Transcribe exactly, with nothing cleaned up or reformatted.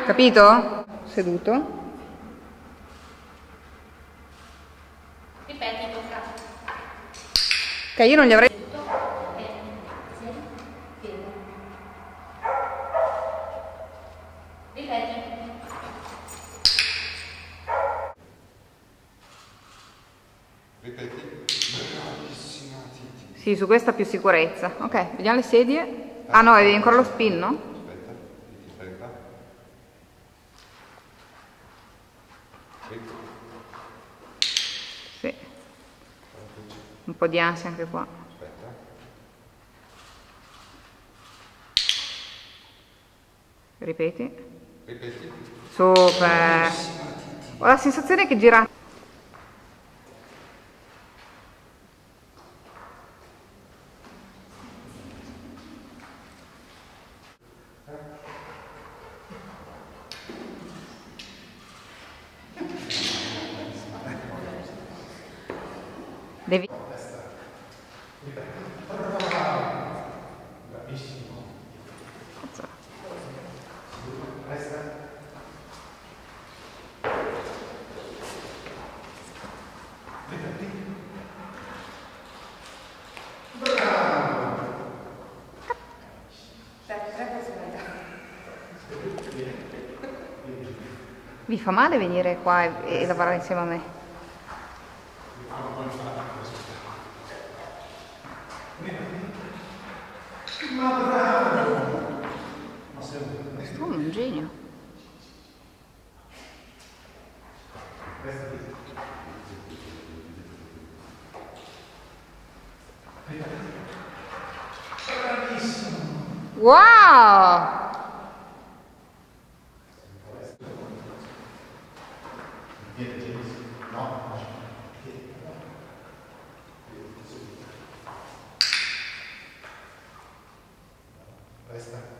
capito? Seduto. Ripeti, tocca. Ok, io non gli avrei... Ripeti. Ripeti. Bravissima Titi. Sì, su questa più sicurezza. Ok, vediamo le sedie. Ah no, avevi ancora lo spin, no? Aspetta, Titi, aspetta. Sì. Un po' di ansia anche qua. Aspetta. Ripeti. Ripeti. Super. Ho la sensazione che gira... Devi... Bravissimo. Cazzo. Resta. Ripeti. Bravo. Vi fa male venire qua e, e lavorare insieme a me? Ma bravo! Ma sei un... Quest'uomo è un genio. Bravissimo! Wow! No, resta.